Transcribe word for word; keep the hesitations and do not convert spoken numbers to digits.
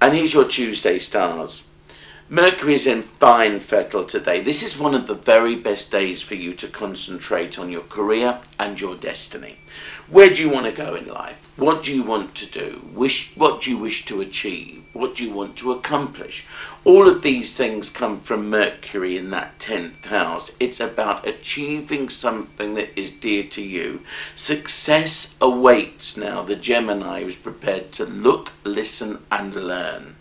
And here's your Tuesday stars. Mercury is in fine fettle today. This is one of the very best days for you to concentrate on your career and your destiny. Where do you want to go in life? What do you want to do? Wish, what do you wish to achieve? What do you want to accomplish? All of these things come from Mercury in that tenth house. It's about achieving something that is dear to you. Success awaits now the Gemini who's prepared to look, listen and learn.